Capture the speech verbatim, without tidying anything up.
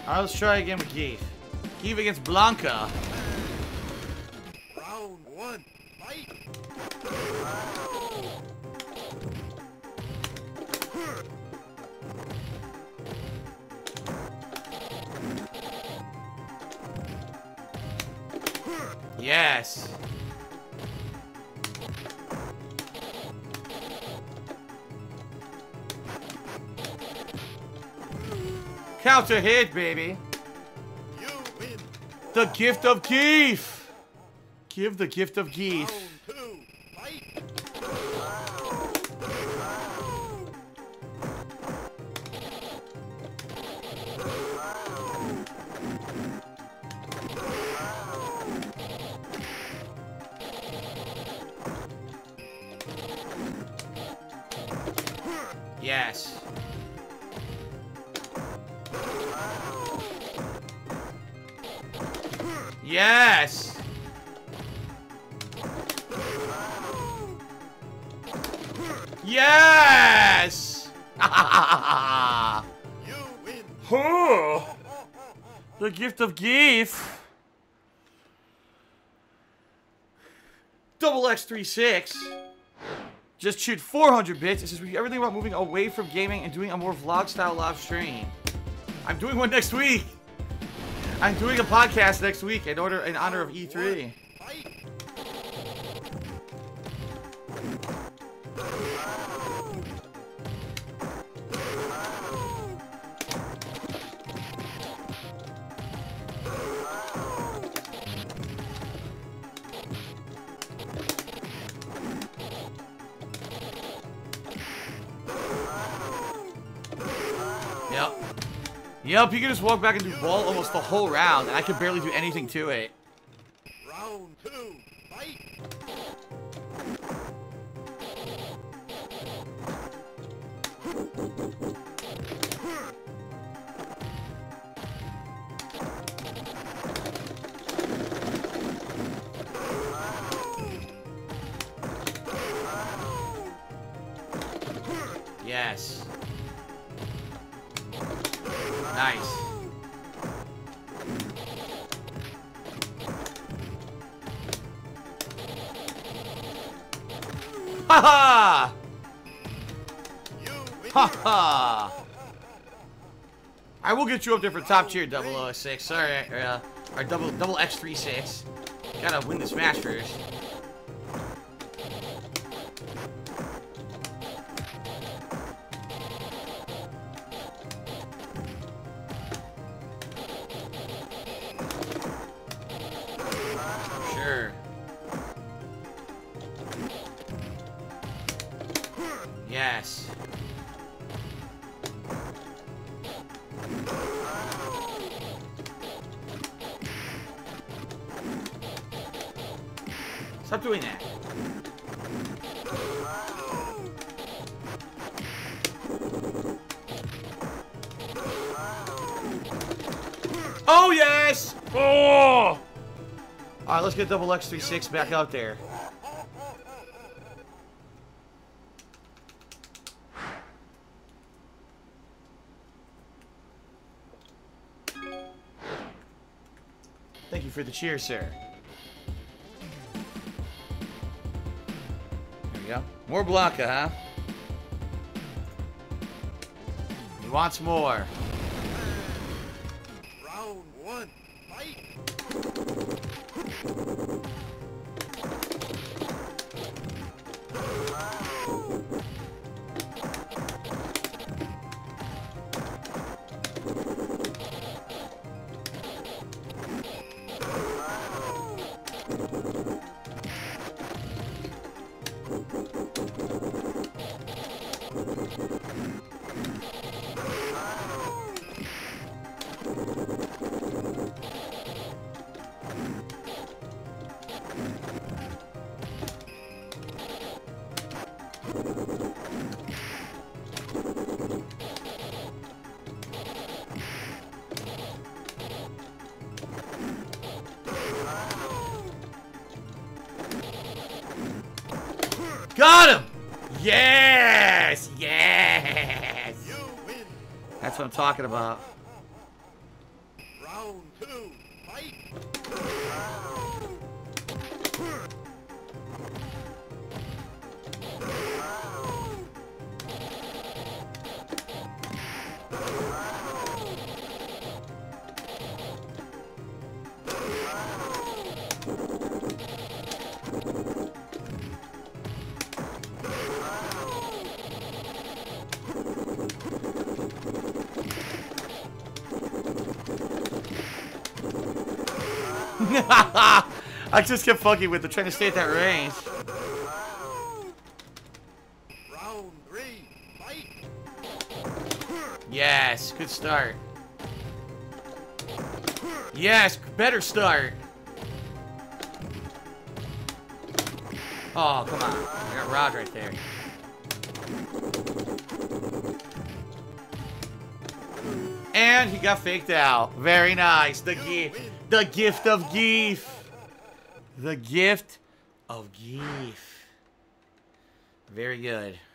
Alright, let's try again with Geef. Geef against Blanka. Round one, fight! Yes. Counter hit, baby. You win. The gift of Geef. Give the gift of Geef. Round two, fight! Yes. Yes. Yes. You win. Oh, the gift of Geef. Double X thirty-six. Just shoot four hundred bits. This is everything about moving away from gaming and doing a more vlog-style live stream. I'm doing one next week. I'm doing a podcast next week in order in honor of E three. Fight! Yep. Yep, you can just walk back and do ball almost the whole round, and I could barely do anything to it. Round two, fight! Yes. Nice. Ha ha! Ha ha! I will get you up there for top tier double oh six. Sorry, or, uh, or double double X thirty-six. Gotta win this match first. Sure. Yes. Stop doing that. Oh, yes! Oh! Alright, let's get double X thirty-six back out there. Thank you for the cheer, sir. There we go. More Blanka, huh? He wants more. Round one, fight! Got him! Yes! Yes! You win. That's what I'm talking about. Round two, fight! I just kept fucking with them, trying to stay at that range. Round three, fight! Yes, good start. Yes, better start. Oh, come on. I got Rod right there. And he got faked out. Very nice. The gift. The gift of Geef. The gift of Geef. Very good.